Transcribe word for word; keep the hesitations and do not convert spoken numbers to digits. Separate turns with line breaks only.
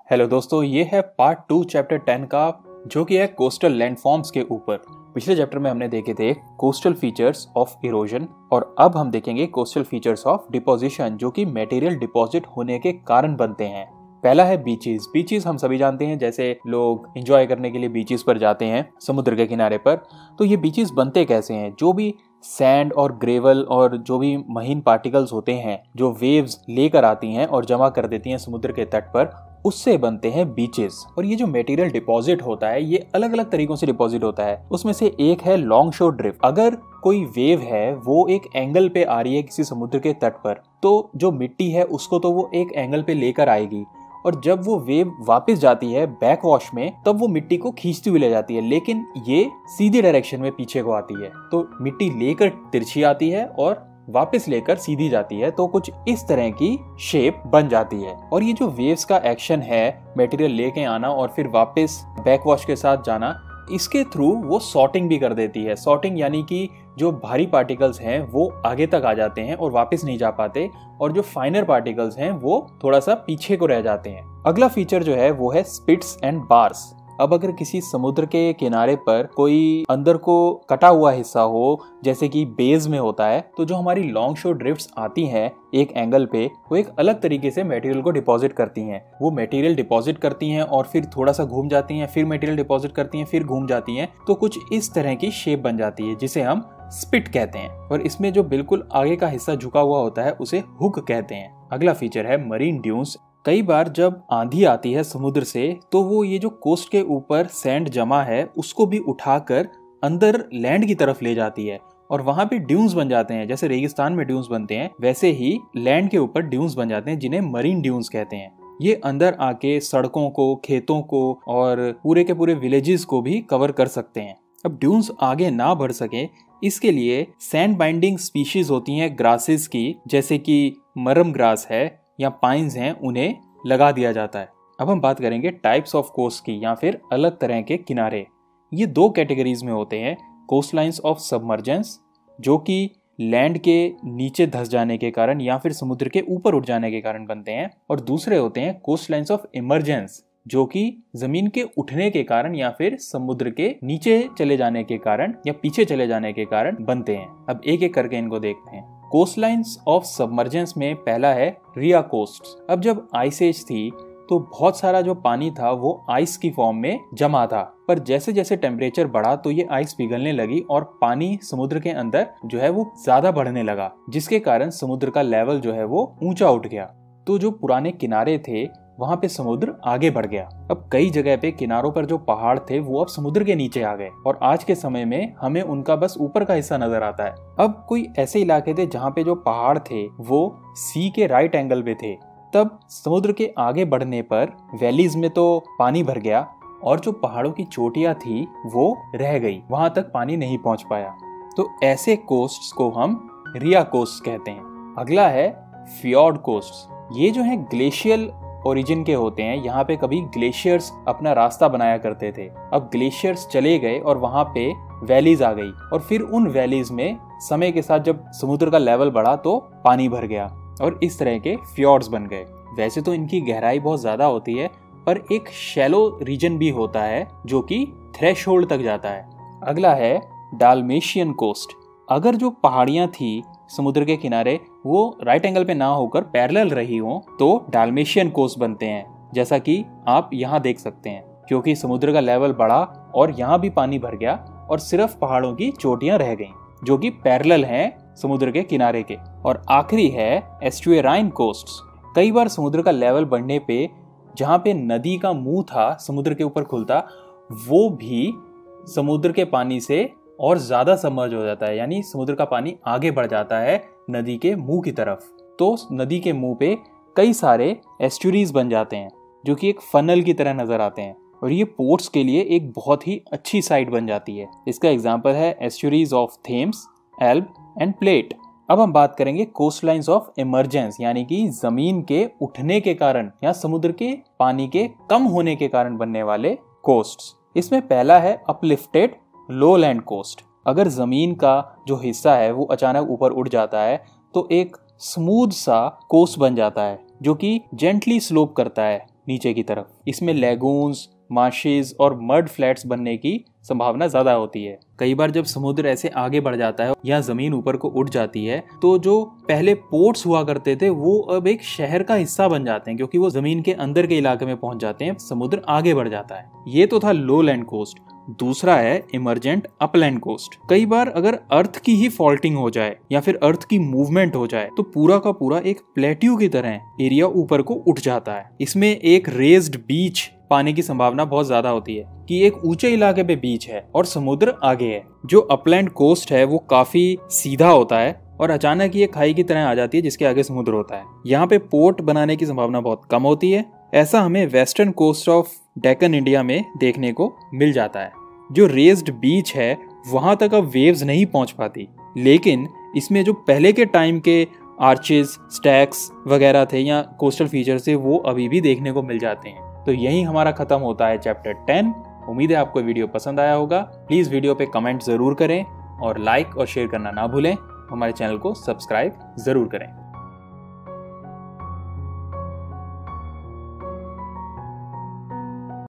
Hello दोस्तों, ये है पार्ट टू चैप्टर टेन का, जो कि है कोस्टल लैंडफॉर्म्स के ऊपर। पिछले चैप्टर में हमने देखे थे कोस्टल फीचर्स ऑफ इरोजन और अब हम देखेंगे कोस्टल फीचर्स ऑफ डिपोजिशन, जो कि मटेरियल डिपॉजिट होने के कारण बनते हैं। पहला है बीचेस। बीचेस हम सभी जानते हैं, जैसे लोग एंजॉय करने के लिए बीचेस पर जाते हैं समुद्र के किनारे पर। तो ये बीचेस बनते कैसे हैं? जो भी सैंड और ग्रेवल और जो भी महीन पार्टिकल्स होते हैं जो वेव्स लेकर आती हैं और जमा कर देती हैं समुद्र के तट पर, उससे बनते हैं बीचेस। और ये जो मटेरियल डिपॉजिट होता है ये अलग अलग तरीकों से डिपॉजिट होता है। उसमें से एक है लॉन्ग शोर ड्रिफ्ट। अगर कोई वेव है वो एक एंगल पे आ रही है किसी समुद्र के तट पर, तो जो मिट्टी है उसको तो वो एक एंगल पे लेकर आएगी, और जब वो वेव वापस जाती है बैक वॉश में तब वो मिट्टी को खींचती हुई ले जाती है। लेकिन ये सीधी डायरेक्शन में पीछे को आती है, तो मिट्टी लेकर तिरछी आती है और वापस लेकर सीधी जाती है, तो कुछ इस तरह की शेप बन जाती है। और ये जो वेव्स का एक्शन है, मटेरियल लेके आना और फिर वापस बैक वॉश के साथ जाना, इसके थ्रू वो सॉर्टिंग भी कर देती है। सॉर्टिंग यानी कि जो भारी पार्टिकल्स हैं वो आगे तक आ जाते हैं और वापस नहीं जा पाते, और जो फाइनर पार्टिकल्स हैं वो थोड़ा सा पीछे को रह जाते हैं। अगला फीचर जो है वो है स्पिट्स एंड बार्स। अब अगर किसी समुद्र के किनारे पर कोई अंदर को कटा हुआ हिस्सा हो, जैसे कि बेस में होता है, तो जो हमारी लॉन्ग शोर ड्रिफ्ट्स आती हैं एक एंगल पे, वो एक अलग तरीके से मटेरियल को डिपॉजिट करती हैं। वो मटेरियल डिपॉजिट करती हैं और फिर थोड़ा सा घूम जाती हैं, फिर मटेरियल डिपॉजिट करती हैं, फिर घूम जाती हैं, तो कुछ इस तरह की शेप बन जाती है, जिसे हम स्पिट कहते हैं। और इसमें जो बिल्कुल आगे का हिस्सा झुका हुआ होता है उसे हुक कहते हैं। अगला फीचर है मरीन ड्यून्स। कई बार जब आंधी आती है समुद्र से, तो वो ये जो कोस्ट के ऊपर सैंड जमा है उसको भी उठाकर अंदर लैंड की तरफ ले जाती है, और वहां पे ड्यून्स बन जाते हैं। जैसे रेगिस्तान में ड्यून्स बनते हैं, वैसे ही लैंड के ऊपर ड्यून्स बन जाते हैं, जिन्हें मरीन ड्यून्स कहते हैं। ये अंदर आके सड़कों को, खेतों को और पूरे के पूरे विलेजेस को भी कवर कर सकते हैं। अब ड्यून्स आगे ना बढ़ सके, इसके लिए सैंड बाइंडिंग स्पीशीज होती हैं ग्रासेस की, जैसे कि मरम ग्रास है या पाइन्स हैं, उन्हें लगा दिया जाता है। अब हम बात करेंगे टाइप्स ऑफ कोस्ट की, या फिर अलग तरह के किनारे। ये दो कैटेगरीज में होते हैं। कोस्टलाइंस ऑफ सबमर्जेंस, जो कि लैंड के नीचे धंस जाने के कारण या फिर समुद्र के ऊपर उठ जाने के कारण बनते हैं, और दूसरे होते हैं कोस्टलाइंस ऑफ इमरजेंस, जो कि जमीन के उठने के कारण या फिर समुद्र के नीचे चले जाने के कारण या पीछे चले जाने के कारण बनते हैं। अब एक एक करके इनको देखते हैं। कोस्टलाइंस ऑफ सबमर्जेंस में पहला है रिया कोस्ट। अब जब आइस एज थी तो बहुत सारा जो पानी था वो आइस की फॉर्म में जमा था, पर जैसे जैसे टेम्परेचर बढ़ा तो ये आइस पिघलने लगी और पानी समुद्र के अंदर जो है वो ज्यादा बढ़ने लगा, जिसके कारण समुद्र का लेवल जो है वो ऊंचा उठ गया। तो जो पुराने किनारे थे वहां पे समुद्र आगे बढ़ गया। अब कई जगह पे किनारों पर जो पहाड़ थे वो अब समुद्र के नीचे आ गए, और आज के समय में हमें उनका बस ऊपर का हिस्सा नजर आता है। अब कोई ऐसे इलाके थे जहाँ पे जो पहाड़ थे वो सी के राइट एंगल पे थे। तब समुद्र के आगे बढ़ने पर वैलीज में तो पानी भर गया, और जो पहाड़ों की चोटियां थी वो रह गई, वहां तक पानी नहीं पहुंच पाया। तो ऐसे कोस्ट्स को हम रिया कोस्ट कहते हैं। अगला है फियोर्ड कोस्ट। ये जो है ग्लेशियल ओरिजिन के होते हैं। यहाँ पे कभी ग्लेशियर्स अपना रास्ता बनाया करते थे। अब ग्लेशियर्स चले गए और वहां पे वैलीज आ गई, और फिर उन वैलीज में समय के साथ जब समुद्र का लेवल बढ़ा तो पानी भर गया, और इस तरह के फियोर्ड्स बन गए। वैसे तो इनकी गहराई बहुत ज्यादा होती है, पर एक शैलो रीजन भी होता है जो कि थ्रेशोल्ड तक जाता है। अगला है डाल्मेशियन कोस्ट। अगर जो पहाड़ियां थी समुद्र के किनारे वो राइट एंगल पे ना होकर पैरेलल रही हो, तो डाल्मेशियन कोस्ट बनते हैं, जैसा कि आप यहाँ देख सकते हैं। क्योंकि समुद्र का लेवल बढ़ा और यहाँ भी पानी भर गया, और सिर्फ पहाड़ों की चोटियां रह गईं, जो कि पैरेलल हैं समुद्र के किनारे के। और आखिरी है एस्टुअराइन कोस्ट्स। कई बार समुद्र का लेवल बढ़ने पे जहाँ पे नदी का मुंह था समुद्र के ऊपर खुलता, वो भी समुद्र के पानी से और ज्यादा सबमर्ज हो जाता है, यानी समुद्र का पानी आगे बढ़ जाता है नदी के मुंह की तरफ। तो नदी के मुंह पे कई सारे एस्टुरीज बन जाते हैं, जो कि एक फनल की तरह नजर आते हैं, और ये पोर्ट्स के लिए एक बहुत ही अच्छी साइट बन जाती है। इसका एग्जांपल है estuaries of Thames, Elbe and Plate. अब हम बात करेंगे कोस्टलाइंस ऑफ इमरजेंस, यानी कि जमीन के उठने के कारण या समुद्र के पानी के कम होने के कारण बनने वाले कोस्ट्स। इसमें पहला है अपलिफ्टेड लowland कोस्ट। अगर जमीन का जो हिस्सा है वो अचानक ऊपर उठ जाता है तो एक स्मूथ सा कोस्ट बन जाता है, जो कि जेंटली स्लोप करता है, नीचे की तरफ। इसमें लेगून्स, मार्शेस और मड फ्लैट्स बनने की संभावना ज्यादा होती है। कई बार जब समुद्र ऐसे आगे बढ़ जाता है या जमीन ऊपर को उठ जाती है तो जो पहले पोर्ट्स हुआ करते थे वो अब एक शहर का हिस्सा बन जाते हैं, क्योंकि वो जमीन के अंदर के इलाके में पहुंच जाते हैं, समुद्र आगे बढ़ जाता है। ये तो था लोलैंड कोस्ट। दूसरा है इमर्जेंट अपलैंड कोस्ट। कई बार अगर अर्थ की ही फॉल्टिंग हो जाए या फिर अर्थ की मूवमेंट हो जाए तो पूरा का पूरा एक प्लेट्यू की तरह एरिया ऊपर को उठ जाता है। इसमें एक रेज्ड बीच पाने की संभावना बहुत ज्यादा होती है कि एक ऊंचे इलाके पे बीच है और समुद्र आगे है। जो अपलैंड कोस्ट है वो काफी सीधा होता है और अचानक ये खाई की तरह आ जाती है जिसके आगे समुद्र होता है। यहाँ पे पोर्ट बनाने की संभावना बहुत कम होती है। ऐसा हमें western coast of Deccan India में देखने को मिल जाता है। जो रेज्ड बीच है वहां तक अब वेव्स नहीं पहुंच पाती, लेकिन इसमें जो पहले के टाइम के आर्चेस, स्टैक्स वगैरह थे या कोस्टल फीचर्स थे वो अभी भी देखने को मिल जाते हैं। तो यही हमारा खत्म होता है चैप्टर टेन। उम्मीद है आपको वीडियो पसंद आया होगा। प्लीज वीडियो पे कमेंट जरूर करें और लाइक और शेयर करना ना भूलें। हमारे चैनल को सब्सक्राइब जरूर करें।